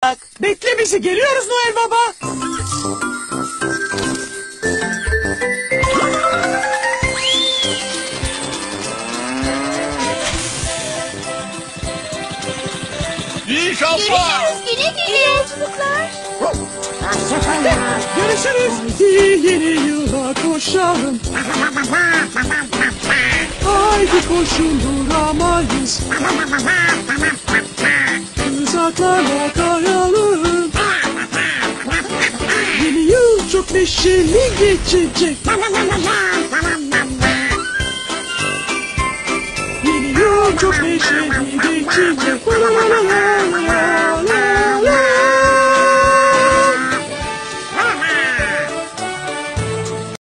olacak. Bekle bizi, geliyoruz Noel Baba. İyi şanslar. Güle güle yolculuklar. Görüşürüz. Yeni yıla koşalım. Haydi koşun, duramayız. Uzaklara kayalım. Yeni yıl çok neşeli geçecek. Yeni yıl çok neşeli geçecek.